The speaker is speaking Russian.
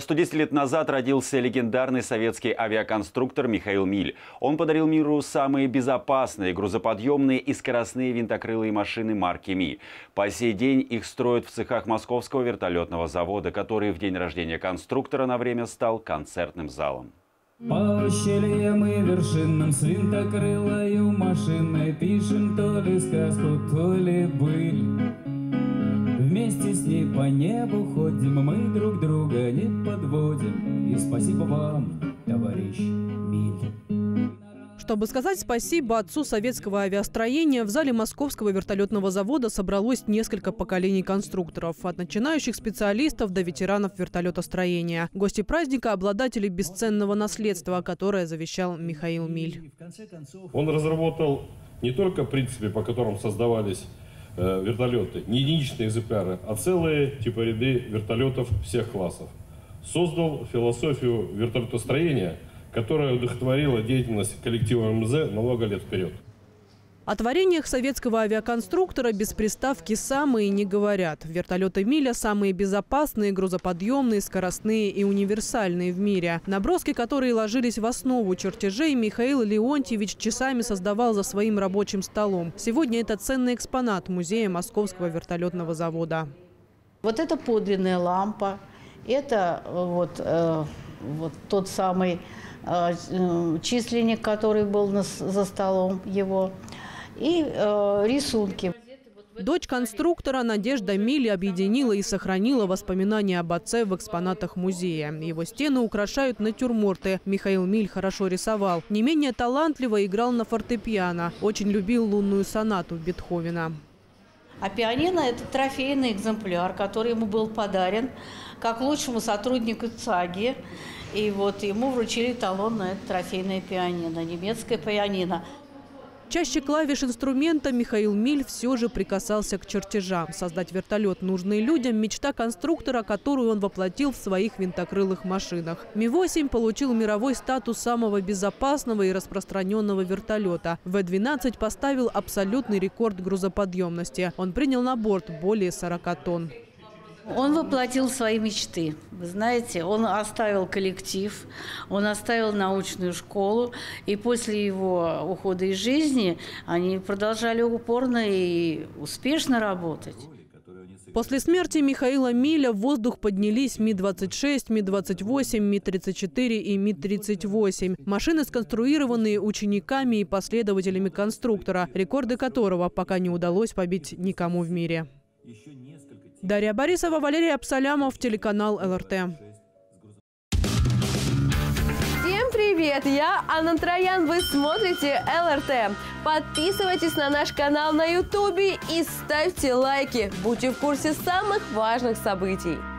110 лет назад родился легендарный советский авиаконструктор Михаил Миль. Он подарил миру самые безопасные, грузоподъемные и скоростные винтокрылые машины марки Ми. По сей день их строят в цехах Московского вертолетного завода, который в день рождения конструктора на время стал концертным залом. По ущельям и вершинам с винтокрылою машиной пишем то ли сказку, то ли быль. Вместе с ней по небу ходим, мы друг друга не подводим. И спасибо вам, товарищ Миль. Чтобы сказать спасибо отцу советского авиастроения, в зале Московского вертолетного завода собралось несколько поколений конструкторов. От начинающих специалистов до ветеранов вертолетостроения. Гости праздника – обладатели бесценного наследства, которое завещал Михаил Миль. Он разработал не только принципы, по которым создавались вертолеты, не единичные экземпляры, а целые типоряды вертолетов всех классов. Создал философию вертолетостроения, которая удохотворила деятельность коллектива МЗ на много лет вперед. О творениях советского авиаконструктора без приставки «самые» не говорят. Вертолеты Миля самые безопасные, грузоподъемные, скоростные и универсальные в мире. Наброски, которые ложились в основу чертежей, Михаил Леонтьевич часами создавал за своим рабочим столом. Сегодня это ценный экспонат музея Московского вертолетного завода. Вот это подлинная лампа, это вот тот самый численник, который был за столом его, и рисунки. Дочь конструктора Надежда Миль объединила и сохранила воспоминания об отце в экспонатах музея. Его стены украшают натюрморты. Михаил Миль хорошо рисовал. Не менее талантливо играл на фортепиано. Очень любил лунную сонату Бетховена. А пианино – это трофейный экземпляр, который ему был подарен как лучшему сотруднику ЦАГИ. И вот ему вручили талон на это трофейное пианино, немецкое пианино. Чаще клавиш инструмента Михаил Миль все же прикасался к чертежам. Создать вертолет, нужный людям – мечта конструктора, которую он воплотил в своих винтокрылых машинах. Ми-8 получил мировой статус самого безопасного и распространенного вертолета. В-12 поставил абсолютный рекорд грузоподъемности. Он принял на борт более 40 тонн. Он воплотил свои мечты. Вы знаете, он оставил коллектив, он оставил научную школу. И после его ухода из жизни они продолжали упорно и успешно работать. После смерти Михаила Миля в воздух поднялись Ми-26, Ми-28, Ми-34 и Ми-38. Машины, сконструированные учениками и последователями конструктора, рекорды которого пока не удалось побить никому в мире. Дарья Борисова, Валерий Абсалямов, телеканал ЛРТ. Всем привет! Я Анна Троян, вы смотрите ЛРТ. Подписывайтесь на наш канал на YouTube и ставьте лайки. Будьте в курсе самых важных событий.